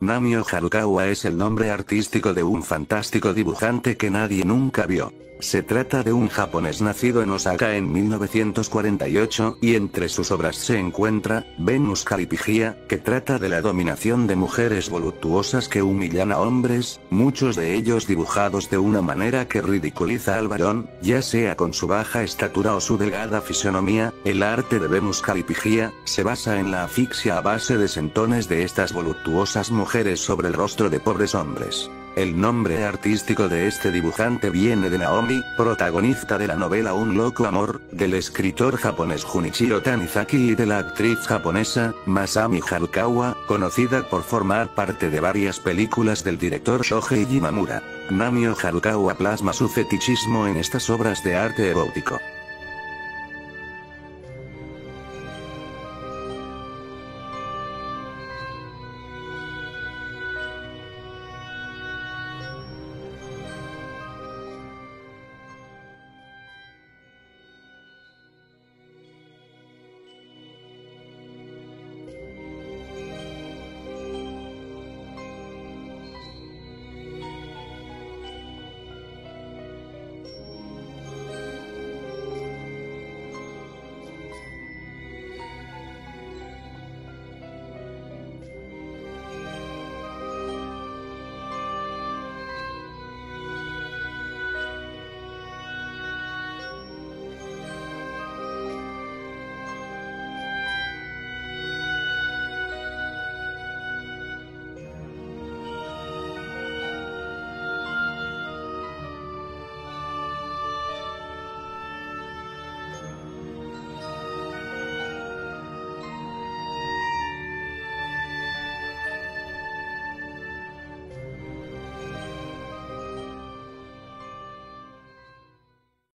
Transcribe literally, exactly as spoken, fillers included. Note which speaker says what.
Speaker 1: Namio Harukawa es el nombre artístico de un fantástico dibujante que nadie nunca vio. Se trata de un japonés nacido en Osaka en mil novecientos cuarenta y ocho, y entre sus obras se encuentra Venus Calipigia, que trata de la dominación de mujeres voluptuosas que humillan a hombres, muchos de ellos dibujados de una manera que ridiculiza al varón, ya sea con su baja estatura o su delgada fisonomía. El arte de Venus Calipigia se basa en la asfixia a base de sentones de estas voluptuosas mujeres sobre el rostro de pobres hombres. El nombre artístico de este dibujante viene de Naomi, protagonista de la novela Un loco amor, del escritor japonés Junichiro Tanizaki y de la actriz japonesa, Masami Harukawa, conocida por formar parte de varias películas del director Shohei Imamura. Namio Harukawa plasma su fetichismo en estas obras de arte erótico.